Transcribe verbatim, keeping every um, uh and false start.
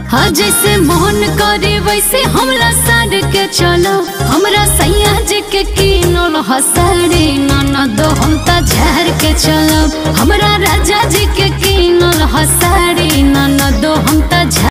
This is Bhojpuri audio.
हाँ जैसे मोहन करे वैसे हमला साड़ के चलो। हमरा सैया जी के कीनल हसाड़ी ननद हम त झाड़ के चलब। हमरा राजा जी के कीनल हसाड़ी ननद हम त